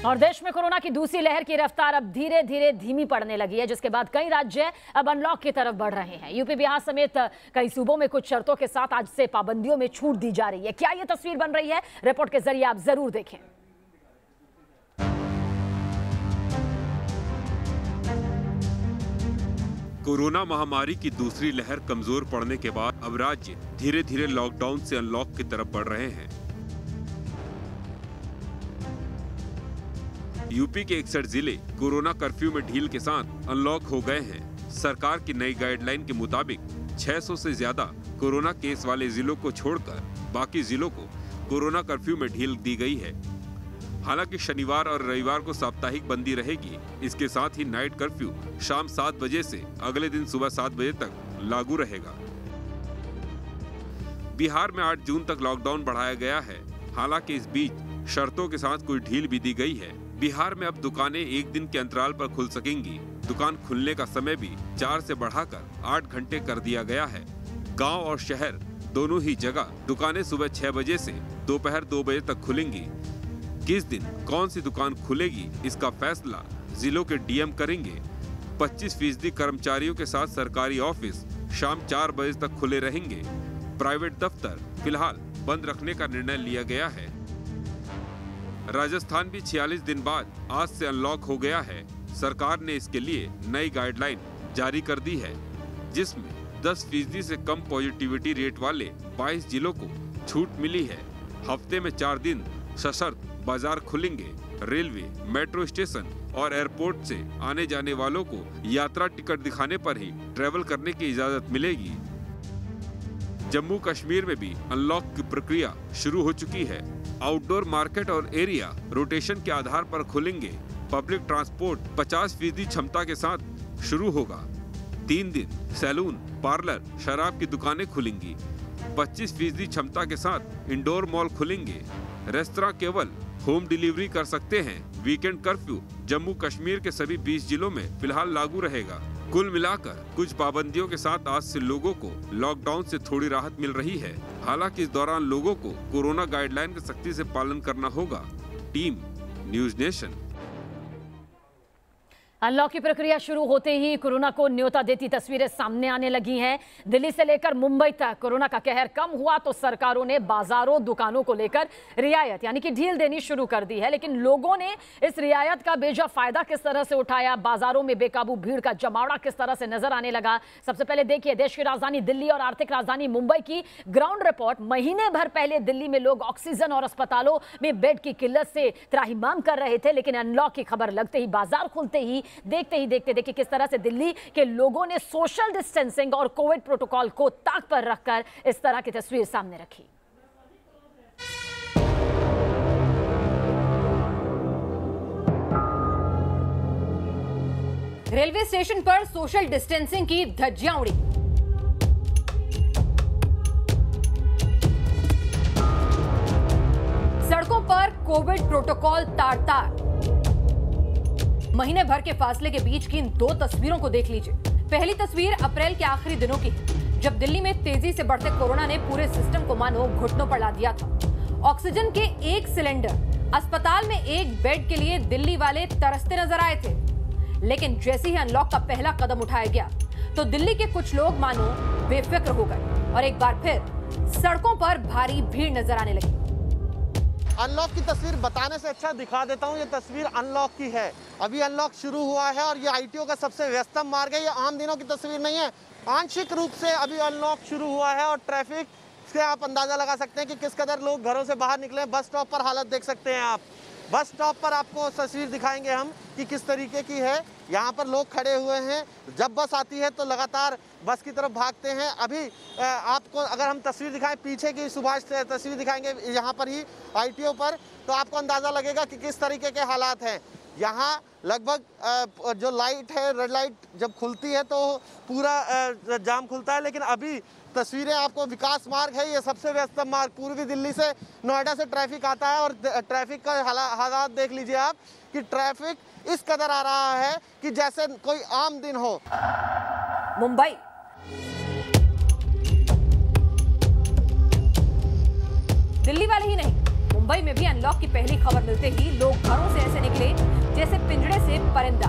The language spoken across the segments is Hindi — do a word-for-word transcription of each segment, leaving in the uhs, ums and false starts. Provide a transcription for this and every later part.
और देश में कोरोना की दूसरी लहर की रफ्तार अब धीरे धीरे धीमी पड़ने लगी है, जिसके बाद कई राज्य अब अनलॉक की तरफ बढ़ रहे हैं। यूपी बिहार समेत कई सूबों में कुछ शर्तों के साथ आज से पाबंदियों में छूट दी जा रही है। क्या ये तस्वीर बन रही है? रिपोर्ट के जरिए आप जरूर देखें। कोरोना महामारी की दूसरी लहर कमजोर पड़ने के बाद अब राज्य धीरे धीरे लॉकडाउन से अनलॉक की तरफ बढ़ रहे हैं। यूपी के इकसठ जिले कोरोना कर्फ्यू में ढील के साथ अनलॉक हो गए हैं। सरकार की नई गाइडलाइन के मुताबिक छह सौ से ज्यादा कोरोना केस वाले जिलों को छोड़कर बाकी जिलों को कोरोना कर्फ्यू में ढील दी गई है। हालांकि शनिवार और रविवार को साप्ताहिक बंदी रहेगी। इसके साथ ही नाइट कर्फ्यू शाम सात बजे से अगले दिन सुबह सात बजे तक लागू रहेगा। बिहार में आठ जून तक लॉकडाउन बढ़ाया गया है। हालांकि इस बीच शर्तों के साथ कुछ ढील भी दी गई है। बिहार में अब दुकानें एक दिन के अंतराल पर खुल सकेंगी। दुकान खुलने का समय भी चार से बढ़ाकर आठ घंटे कर दिया गया है। गांव और शहर दोनों ही जगह दुकानें सुबह छह बजे से दोपहर दो बजे तक खुलेंगी। किस दिन कौन सी दुकान खुलेगी, इसका फैसला जिलों के डीएम करेंगे। पच्चीस फीसदी कर्मचारियों के साथ सरकारी ऑफिस शाम चार बजे तक खुले रहेंगे। प्राइवेट दफ्तर फिलहाल बंद रखने का निर्णय लिया गया है। राजस्थान भी छियालीस दिन बाद आज से अनलॉक हो गया है। सरकार ने इसके लिए नई गाइडलाइन जारी कर दी है, जिसमें दस फीसदी से कम पॉजिटिविटी रेट वाले बाईस जिलों को छूट मिली है। हफ्ते में चार दिन सशर्त बाजार खुलेंगे। रेलवे, मेट्रो स्टेशन और एयरपोर्ट से आने जाने वालों को यात्रा टिकट दिखाने पर ही ट्रेवल करने की इजाजत मिलेगी। जम्मू कश्मीर में भी अनलॉक की प्रक्रिया शुरू हो चुकी है। आउटडोर मार्केट और एरिया रोटेशन के आधार पर खुलेंगे। पब्लिक ट्रांसपोर्ट पचास फीसदी क्षमता के साथ शुरू होगा। तीन दिन सैलून, पार्लर, शराब की दुकानें खुलेंगी। पच्चीस फीसदी क्षमता के साथ इंडोर मॉल खुलेंगे। रेस्तरां केवल होम डिलीवरी कर सकते हैं। वीकेंड कर्फ्यू जम्मू कश्मीर के सभी बीस जिलों में फिलहाल लागू रहेगा। कुल मिलाकर कुछ पाबंदियों के साथ आज से लोगों को लॉकडाउन से थोड़ी राहत मिल रही है। हालांकि इस दौरान लोगों को कोरोना गाइडलाइन का सख्ती से पालन करना होगा। Team news nation. अनलॉक की प्रक्रिया शुरू होते ही कोरोना को न्योता देती तस्वीरें सामने आने लगी हैं। दिल्ली से लेकर मुंबई तक कोरोना का कहर कम हुआ तो सरकारों ने बाजारों, दुकानों को लेकर रियायत यानी कि ढील देनी शुरू कर दी है। लेकिन लोगों ने इस रियायत का बेजा फायदा किस तरह से उठाया, बाजारों में बेकाबू भीड़ का जमावड़ा किस तरह से नजर आने लगा। सबसे पहले देखिए देश की राजधानी दिल्ली और आर्थिक राजधानी मुंबई की ग्राउंड रिपोर्ट। महीने भर पहले दिल्ली में लोग ऑक्सीजन और अस्पतालों में बेड की किल्लत से त्राहिमाम कर रहे थे, लेकिन अनलॉक की खबर लगते ही, बाजार खुलते ही, देखते ही देखते देखिए किस तरह से दिल्ली के लोगों ने सोशल डिस्टेंसिंग और कोविड प्रोटोकॉल को ताक पर रखकर इस तरह की तस्वीर सामने रखी। रेलवे स्टेशन पर सोशल डिस्टेंसिंग की धज्जियां उड़ी। सड़कों पर कोविड प्रोटोकॉल तार तार। महीने भर के फासले के बीच की इन दो तस्वीरों को देख लीजिए। पहली तस्वीर अप्रैल के आखिरी दिनों की है, जब दिल्ली में तेजी से बढ़ते कोरोना ने पूरे सिस्टम को मानो घुटनों पर ला दिया था। ऑक्सीजन के एक सिलेंडर, अस्पताल में एक बेड के लिए दिल्ली वाले तरसते नजर आए थे। लेकिन जैसे ही अनलॉक का पहला कदम उठाया गया तो दिल्ली के कुछ लोग मानो बेफिक्र हो गए और एक बार फिर सड़कों पर भारी भीड़ नजर आने लगी। अनलॉक की तस्वीर बताने से अच्छा दिखा देता हूँ। ये तस्वीर अनलॉक की है। अभी अनलॉक शुरू हुआ है और ये आईटीओ का सबसे व्यस्तम मार्ग है। ये आम दिनों की तस्वीर नहीं है। आंशिक रूप से अभी अनलॉक शुरू हुआ है और ट्रैफिक से आप अंदाजा लगा सकते हैं कि किस कदर लोग घरों से बाहर निकले। बस स्टॉप पर हालत देख सकते हैं आप। बस स्टॉप पर आपको तस्वीर दिखाएंगे हम कि किस तरीके की है। यहाँ पर लोग खड़े हुए हैं। जब बस आती है तो लगातार बस की तरफ भागते हैं। अभी आपको अगर हम तस्वीर दिखाएं, पीछे की सुभाष तस्वीर दिखाएंगे यहाँ पर ही आईटीओ पर, तो आपको अंदाज़ा लगेगा कि किस तरीके के हालात हैं। यहाँ लगभग जो लाइट है, रेड लाइट जब खुलती है तो पूरा जाम खुलता है। लेकिन अभी तस्वीरें आपको, विकास मार्ग है ये सबसे व्यस्तम मार्ग। पूर्वी दिल्ली से नोएडा से ट्रैफिक आता है और ट्रैफिक का हालात देख लीजिए आप कि ट्रैफिक इस कदर आ रहा है कि जैसे कोई आम दिन हो। मुंबई दिल्ली वाले ही नहीं, मुंबई में भी अनलॉक की पहली खबर मिलते ही लोग घरों से ऐसे निकले परिंदा।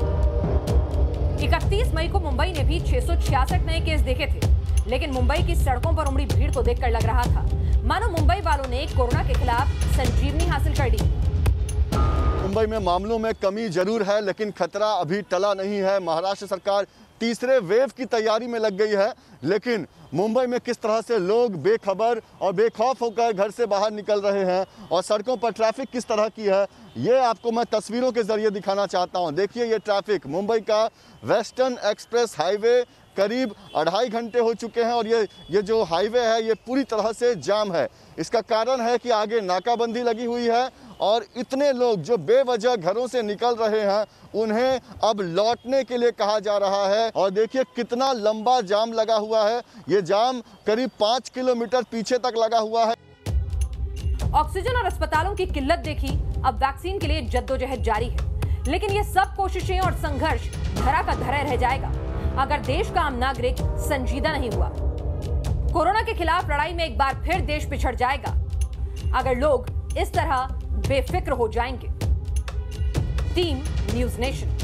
इकतीस मई को मुंबई ने भी छह सौ छियासठ नए केस देखे थे, लेकिन मुंबई की सड़कों पर उमड़ी भीड़ को देखकर लग रहा था मानो मुंबई वालों ने कोरोना के खिलाफ संजीवनी हासिल कर ली। मुंबई में मामलों में कमी जरूर है, लेकिन खतरा अभी टला नहीं है। महाराष्ट्र सरकार तीसरे वेव की तैयारी में लग गई है, लेकिन मुंबई में किस तरह से लोग बेखबर और बेखौफ होकर घर से बाहर निकल रहे हैं और सड़कों पर ट्रैफिक किस तरह की है, ये आपको मैं तस्वीरों के जरिए दिखाना चाहता हूं। देखिए ये ट्रैफिक, मुंबई का वेस्टर्न एक्सप्रेस हाईवे करीब अढ़ाई घंटे हो चुके हैं और ये ये जो हाईवे है ये पूरी तरह से जाम है। इसका कारण है कि आगे नाकाबंदी लगी हुई है और इतने लोग जो बेवजह घरों से निकल रहे हैं उन्हें अब लौटने के लिए कहा जा रहा है। और देखिए कितना लंबा जाम लगा हुआ है, ये जाम करीब पाँच किलोमीटर पीछे तक लगा हुआ है। ऑक्सीजन और अस्पतालों की किल्लत देखी, अब वैक्सीन के लिए जद्दोजहद जारी है, लेकिन ये सब कोशिशें और संघर्ष धरा का धरा रह जाएगा अगर देश का आम नागरिक संजीदा नहीं हुआ। कोरोना के खिलाफ लड़ाई में एक बार फिर देश पिछड़ जाएगा अगर लोग इस तरह बेफिक्र हो जाएंगे। Team news nation.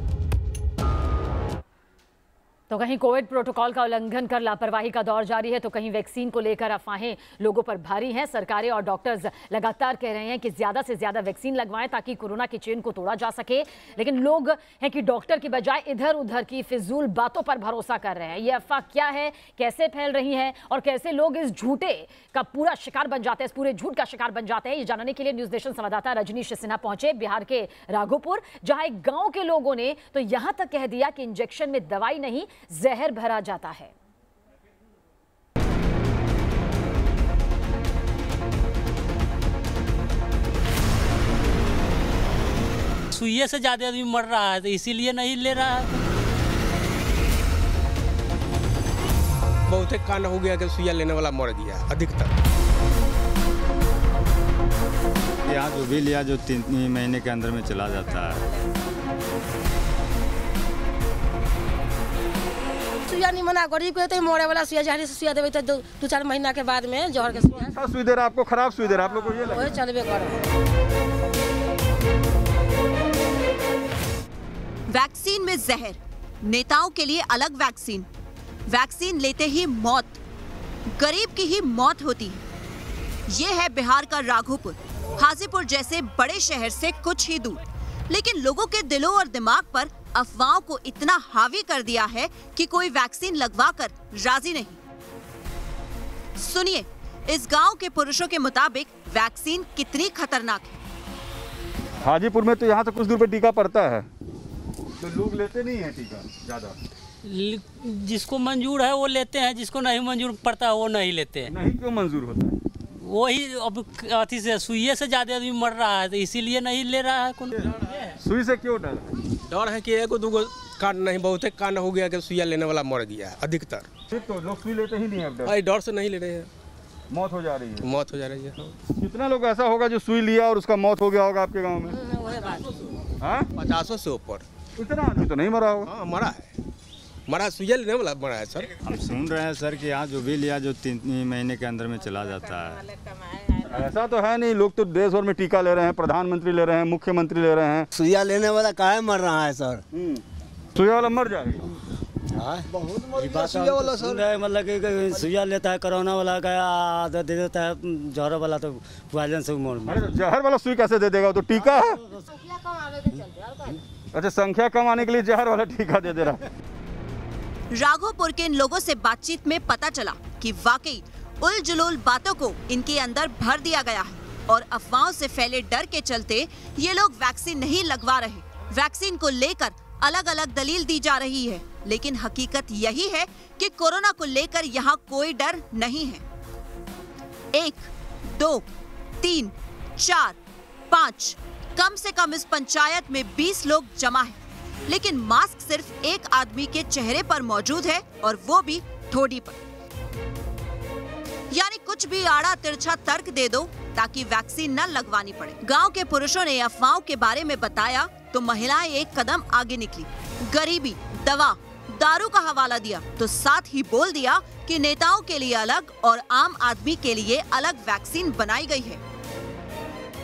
तो कहीं कोविड प्रोटोकॉल का उल्लंघन कर लापरवाही का दौर जारी है, तो कहीं वैक्सीन को लेकर अफवाहें लोगों पर भारी हैं। सरकारें और डॉक्टर्स लगातार कह रहे हैं कि ज्यादा से ज्यादा वैक्सीन लगवाएं ताकि कोरोना की चेन को तोड़ा जा सके, लेकिन लोग हैं कि डॉक्टर की बजाय इधर उधर की फिजूल बातों पर भरोसा कर रहे हैं। ये अफवाह क्या है, कैसे फैल रही है और कैसे लोग इस झूठे का पूरा शिकार बन जाते हैं, इस पूरे झूठ का शिकार बन जाते हैं, ये जानने के लिए न्यूज नेशन संवाददाता रजनीश सिन्हा पहुंचे बिहार के राघोपुर, जहां एक गांव के लोगों ने तो यहां तक कह दिया कि इंजेक्शन में दवाई नहीं जहर भरा जाता है। सुइये से ज्यादा आदमी मर रहा है, तो इसीलिए नहीं ले रहा है। बहुत कांड हो गया कि सुइया लेने वाला मर गया अधिकतर। यहाँ जो भी लिया जो तीन महीने के अंदर में चला जाता है। सुइया नहीं मना गरीब के तो मोड़े वाला सुइया जहरी से सुइया देवे तो दो, दो चार महीना के बाद में जहर के सुइया। अच्छा सुई दे रहा आपको, खराब सुई दे रहा आप लोग को, ये वही चलबे करे। वैक्सीन में जहर, नेताओं के लिए अलग वैक्सीन, वैक्सीन लेते ही मौत, गरीब की ही मौत होती है। ये है बिहार का राघोपुर, हाजीपुर जैसे बड़े शहर से कुछ ही दूर, लेकिन लोगों के दिलों और दिमाग पर अफवाहों को इतना हावी कर दिया है कि कोई वैक्सीन लगवाकर राजी नहीं। सुनिए, इस गांव के पुरुषों के मुताबिक वैक्सीन कितनी खतरनाक है। हाजीपुर में तो यहाँ से कुछ दूर पे टीका पड़ता है, तो लोग लेते नहीं है टीका ज्यादा। जिसको मंजूर है वो लेते हैं, जिसको नहीं मंजूर पड़ता है वो नहीं लेते हैं। नहीं क्यों मंजूर होता है? वही अब अथी से सुइये से ज्यादा आदमी मर रहा है, तो इसीलिए नहीं ले रहा है। सुई से क्यों डर? डर है कि एगो दूगो कांड नहीं, बहुत कांड हो गया कि सुइया लेने वाला मर गया अधिकतर। तो लोग सुई लेते ही नहीं है, डर डर से नहीं ले रहे हैं, मौत हो जा रही है। मौत हो जा रही है। कितना लोग ऐसा होगा जो सुई लिया और उसका मौत हो गया होगा आपके गाँव में? पचासों से ऊपर। इतना आदमी तो नहीं मरा होगा? हाँ मरा है, मरा सुइया लेने वाला मरा है सर। हम सुन रहे हैं सर कि यहाँ जो भी लिया जो तीन महीने के अंदर में चला जाता है। ऐसा तो है नहीं, लोग तो देश भर में टीका ले रहे हैं, प्रधानमंत्री ले रहे हैं, मुख्यमंत्री ले रहे हैं। सुइया लेने वाला काहे मर रहा है सर? सुइया वाला मर जाएगा। बहुत सुइया वाला सर, मतलब कि सुइया लेता है, कोरोना वाला का आदत दे देता है, जहर वाला तो पॉइजन से मर। जहर वाला सुई कैसे दे देगा? तो टीका है। अच्छा, संख्या कम आने के लिए जहर वाला टीका दे दे रहा है। राघोपुर के इन लोगों से बातचीत में पता चला कि वाकई उल जुलूल बातों को इनके अंदर भर दिया गया है और अफवाहों से फैले डर के चलते ये लोग वैक्सीन नहीं लगवा रहे। वैक्सीन को लेकर अलग अलग दलील दी जा रही है, लेकिन हकीकत यही है कि कोरोना को लेकर यहाँ कोई डर नहीं है। एक, दो, तीन, चार, पाँच, कम से कम इस पंचायत में बीस लोग जमा हैं, लेकिन मास्क सिर्फ एक आदमी के चेहरे पर मौजूद है और वो भी ठोडी पर। यानी कुछ भी आड़ा तिरछा तर्क दे दो ताकि वैक्सीन न लगवानी पड़े। गांव के पुरुषों ने अफवाहों के बारे में बताया तो महिलाएं एक कदम आगे निकली। गरीबी, दवा, दारू का हवाला दिया तो साथ ही बोल दिया कि नेताओं के लिए अलग और आम आदमी के लिए अलग वैक्सीन बनाई गई है।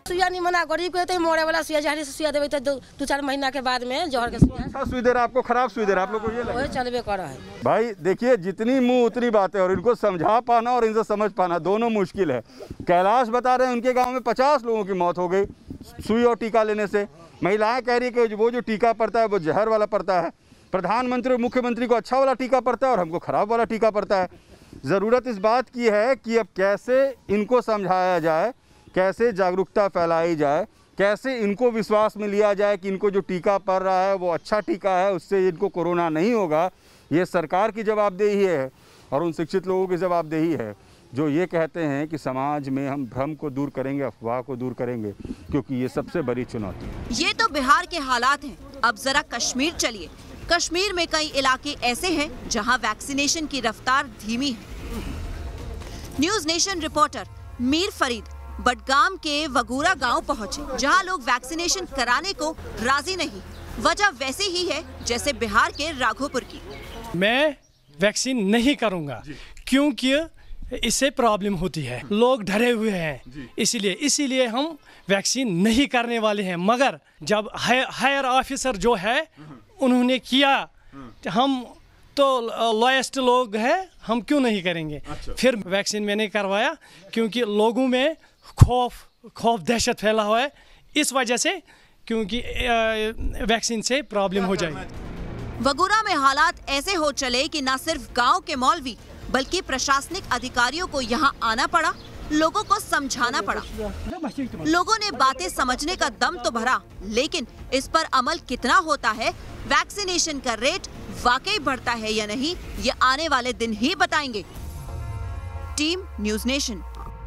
सुइया नहीं मना गरीब के तो मोड़े वाला सुइया जहरी से सुइया देवे तो दो, दो चार महीना के बाद में जहर के सुइया। अच्छा सुई दे रहा आपको, खराब सुई दे रहा आप लोग को ये लगे? चलबे कर रहा है भाई देखिए, जितनी मुंह उतनी बातें, और इनको समझा पाना और इनसे समझ पाना दोनों मुश्किल है। कैलाश बता रहे हैं उनके गाँव में पचास लोगों की मौत हो गई सुई और टीका लेने से। महिलाएं कह रही है कि वो जो टीका पड़ता है वो जहर वाला पड़ता है। प्रधानमंत्री और मुख्यमंत्री को अच्छा वाला टीका पड़ता है और हमको खराब वाला टीका पड़ता है। ज़रूरत इस बात की है कि अब कैसे इनको समझाया जाए, कैसे जागरूकता फैलाई जाए, कैसे इनको विश्वास में लिया जाए कि इनको जो टीका पड़ रहा है वो अच्छा टीका है, उससे इनको कोरोना नहीं होगा। ये सरकार की जवाबदेही है और उन शिक्षित लोगों की जवाबदेही है जो ये कहते हैं कि समाज में हम भ्रम को दूर करेंगे, अफवाह को दूर करेंगे, क्योंकि ये सबसे बड़ी चुनौती है। ये तो बिहार के हालात हैं। अब जरा कश्मीर चलिए। कश्मीर में कई इलाके ऐसे हैं जहां वैक्सीनेशन की रफ्तार धीमी है। News nation reporter Mir Farid Budgam के वगूरा गांव पहुंचे, जहां लोग वैक्सीनेशन कराने को राजी नहीं। वजह वैसी ही है जैसे बिहार के राघोपुर की। मैं वैक्सीन नहीं करूंगा क्योंकि इससे प्रॉब्लम होती है, लोग डरे हुए हैं, इसीलिए इसीलिए हम वैक्सीन नहीं करने वाले हैं। मगर जब हायर ऑफिसर जो है उन्होंने किया, हम तो लॉयस्ट लोग हैं, हम क्यों नहीं करेंगे। अच्छा। फिर वैक्सीन मैंने करवाया क्योंकि लोगों में खौफ खौफ दहशत फैला हुआ है, इस वजह से, क्योंकि वैक्सीन से प्रॉब्लम हो जाएगी। वगूरा में हालात ऐसे हो चले कि न सिर्फ गांव के मौलवी बल्कि प्रशासनिक अधिकारियों को यहां आना पड़ा, लोगों को समझाना पड़ा। लोगों ने बातें समझने का दम तो भरा, लेकिन इस पर अमल कितना होता है, वैक्सीनेशन का रेट वाकई बढ़ता है या नहीं, ये आने वाले दिन ही बताएंगे। Team news nation.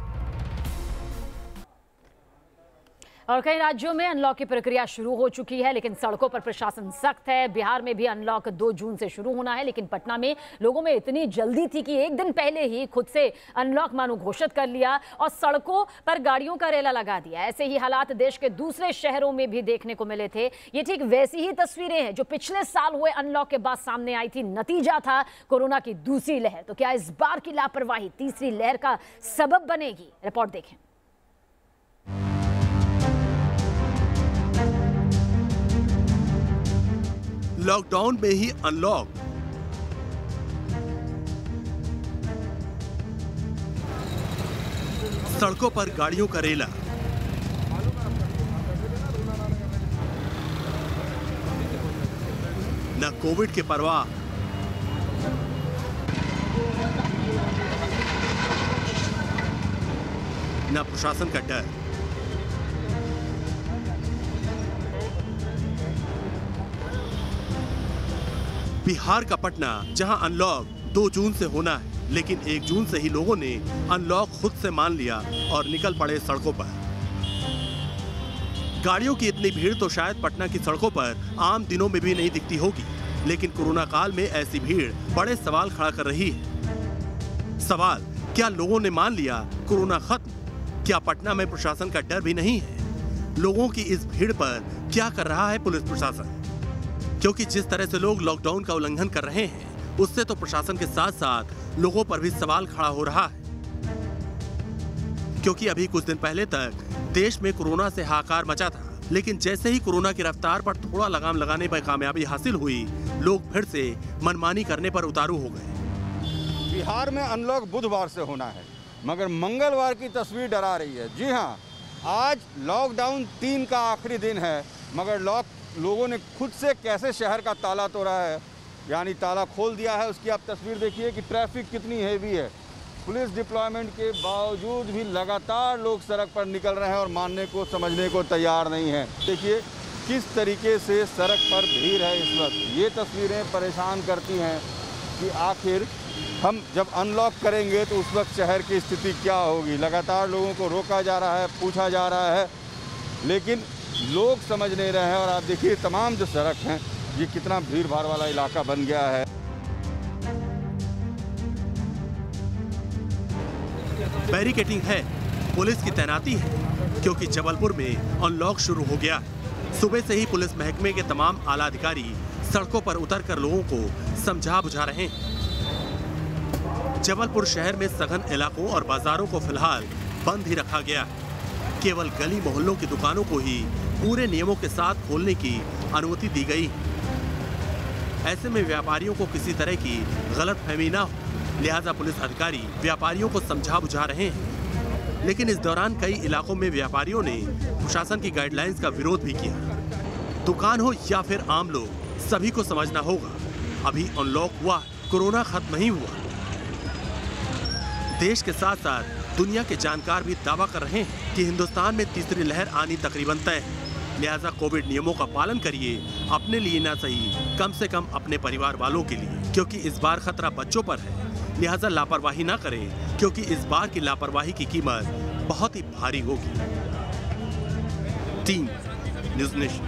और कई राज्यों में अनलॉक की प्रक्रिया शुरू हो चुकी है, लेकिन सड़कों पर प्रशासन सख्त है। बिहार में भी अनलॉक दो जून से शुरू होना है, लेकिन पटना में लोगों में इतनी जल्दी थी कि एक दिन पहले ही खुद से अनलॉक मानो घोषित कर लिया और सड़कों पर गाड़ियों का रेला लगा दिया। ऐसे ही हालात देश के दूसरे शहरों में भी देखने को मिले थे। ये ठीक वैसी ही तस्वीरें हैं जो पिछले साल हुए अनलॉक के बाद सामने आई थी। नतीजा था कोरोना की दूसरी लहर। तो क्या इस बार की लापरवाही तीसरी लहर का सबब बनेगी? रिपोर्ट देखें। लॉकडाउन में ही अनलॉक, सड़कों पर गाड़ियों का रेला, न कोविड के परवाह, न प्रशासन का डर। बिहार का पटना, जहां अनलॉक दो जून से होना है, लेकिन एक जून से ही लोगों ने अनलॉक खुद से मान लिया और निकल पड़े सड़कों पर। गाड़ियों की इतनी भीड़ तो शायद पटना की सड़कों पर आम दिनों में भी नहीं दिखती होगी, लेकिन कोरोना काल में ऐसी भीड़ बड़े सवाल खड़ा कर रही है। सवाल, क्या लोगों ने मान लिया कोरोना खत्म? क्या पटना में प्रशासन का डर भी नहीं है? लोगों की इस भीड़ पर क्या कर रहा है पुलिस प्रशासन? क्योंकि जिस तरह से लोग लॉकडाउन का उल्लंघन कर रहे हैं, उससे तो प्रशासन के साथ साथ लोगों पर भी सवाल खड़ा हो रहा है। क्योंकि अभी कुछ दिन पहले तक देश में कोरोना से हाहाकार मचा था, लेकिन जैसे ही कोरोना की रफ्तार पर थोड़ा लगाम लगाने पर कामयाबी हासिल हुई, लोग फिर से मनमानी करने पर उतारू हो गए। बिहार में अनलॉक बुधवार से होना है, मगर मंगलवार की तस्वीर डरा रही है। जी हाँ, आज लॉकडाउन तीन का आखिरी दिन है, मगर लॉक लोगों ने खुद से कैसे शहर का ताला तोड़ा है, यानी ताला खोल दिया है। उसकी आप तस्वीर देखिए कि ट्रैफिक कितनी हैवी है। पुलिस डिप्लॉयमेंट के बावजूद भी लगातार लोग सड़क पर निकल रहे हैं और मानने को समझने को तैयार नहीं हैं। देखिए किस तरीके से सड़क पर भीड़ है इस वक्त। ये तस्वीरें परेशान करती हैं कि आखिर हम जब अनलॉक करेंगे तो उस वक्त शहर की स्थिति क्या होगी। लगातार लोगों को रोका जा रहा है, पूछा जा रहा है, लेकिन लोग समझ नहीं रहे हैं। और आप देखिए तमाम जो सड़क हैं, ये कितना भीड़ भाड़ वाला इलाका बन गया है। बैरिकेडिंग है, पुलिस की तैनाती है, क्योंकि जबलपुर में अनलॉक शुरू हो गया है। सुबह से ही पुलिस महकमे के तमाम आला अधिकारी सड़कों पर उतरकर लोगों को समझा बुझा रहे हैं। जबलपुर शहर में सघन इलाकों और बाजारों को फिलहाल बंद ही रखा गया है। केवल गली मोहल्लों की दुकानों को ही पूरे नियमों के साथ खोलने की अनुमति दी गई। ऐसे में व्यापारियों को किसी तरह की गलतफहमी ना हो, लिहाजा पुलिस अधिकारी व्यापारियों को समझा बुझा रहे हैं। लेकिन इस दौरान कई इलाकों में व्यापारियों ने प्रशासन की गाइडलाइंस का विरोध भी किया। दुकान हो या फिर आम लोग, सभी को समझना होगा, अभी अनलॉक हुआ, कोरोना खत्म नहीं हुआ। देश के साथ साथ दुनिया के जानकार भी दावा कर रहे हैं कि हिंदुस्तान में तीसरी लहर आनी तकरीबन तय है। लिहाजा कोविड नियमों का पालन करिए, अपने लिए ना सही, कम से कम अपने परिवार वालों के लिए, क्योंकि इस बार खतरा बच्चों पर है। लिहाजा लापरवाही ना करें, क्योंकि इस बार की लापरवाही की कीमत बहुत ही भारी होगी। Team news nation.